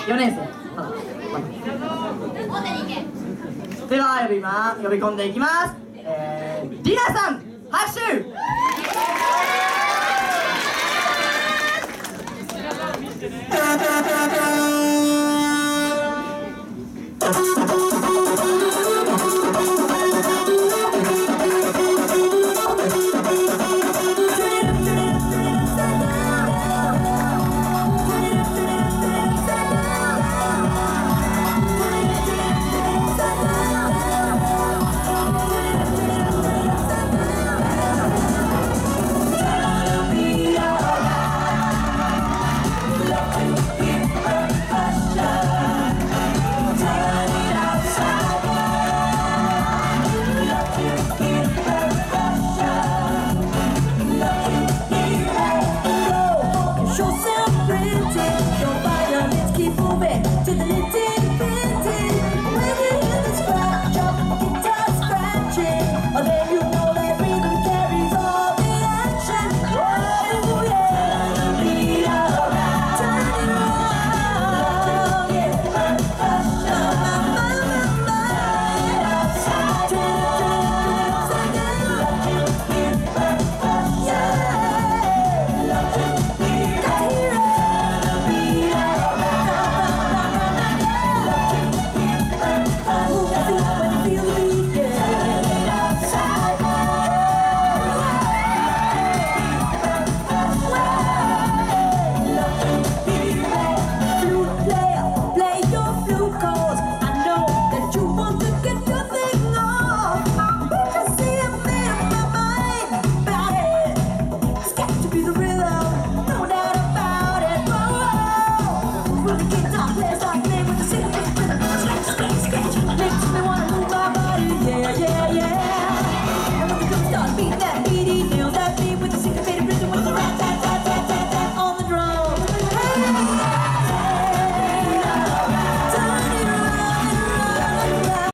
4年生。では呼び込んでいきます。リナさん、拍手。 Show some pretty, your violins keep moving to the little